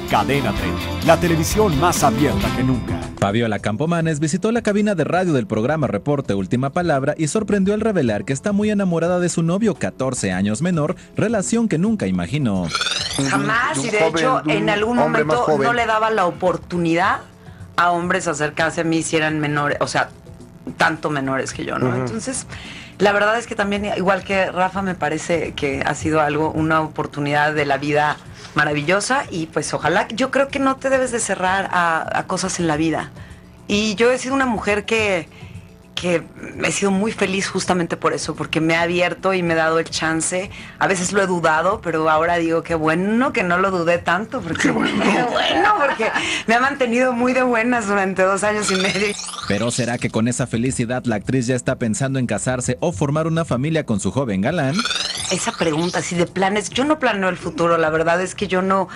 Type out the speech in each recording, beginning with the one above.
Cadena 30, la televisión más abierta que nunca. Fabiola Campomanes visitó la cabina de radio del programa Reporte Última Palabra y sorprendió al revelar que está muy enamorada de su novio 14 años menor, relación que nunca imaginó. Jamás, y de hecho en algún momento no le daba la oportunidad a hombres acercarse a mí si eran menores, o sea, tanto menores que yo, ¿no? Entonces, la verdad es que también, igual que Rafa, me parece que ha sido una oportunidad de la vida maravillosa y pues ojalá, yo creo que no te debes de cerrar a cosas en la vida. Y yo he sido una mujer que he sido muy feliz justamente por eso, porque me ha abierto y me ha dado el chance. A veces lo he dudado, pero ahora digo que bueno que no lo dudé tanto, porque porque me ha mantenido muy de buenas durante 2 años y medio. Pero ¿será que con esa felicidad la actriz ya está pensando en casarse o formar una familia con su joven galán? Esa pregunta así de planes, yo no planeo el futuro, la verdad es que yo no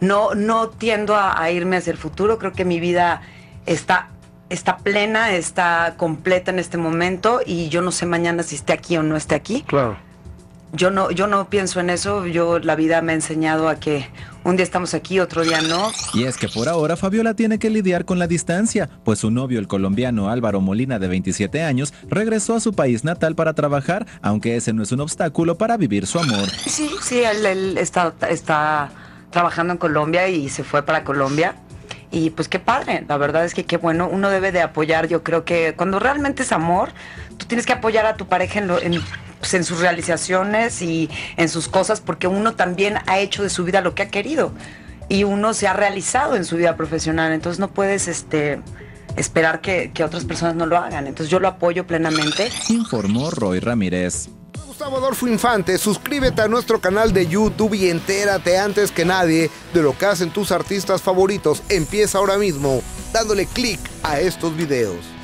tiendo a irme hacia el futuro. Creo que mi vida está plena, está completa en este momento y yo no sé mañana si esté aquí o no esté aquí. Claro. Yo no pienso en eso. La vida me ha enseñado a que un día estamos aquí, otro día no. Y es que por ahora Fabiola tiene que lidiar con la distancia, pues su novio, el colombiano Álvaro Molina, de 27 años, regresó a su país natal para trabajar, aunque ese no es un obstáculo para vivir su amor. Sí, él está trabajando en Colombia y se fue para Colombia. Y pues qué padre, la verdad es que qué bueno, uno debe de apoyar. Yo creo que cuando realmente es amor, tú tienes que apoyar a tu pareja en sus realizaciones y en sus cosas, porque uno también ha hecho de su vida lo que ha querido y uno se ha realizado en su vida profesional, entonces no puedes esperar que otras personas no lo hagan. Entonces yo lo apoyo plenamente. Informó Roy Ramírez. Gustavo Adolfo Infante, suscríbete a nuestro canal de YouTube y entérate antes que nadie de lo que hacen tus artistas favoritos. Empieza ahora mismo dándole clic a estos videos.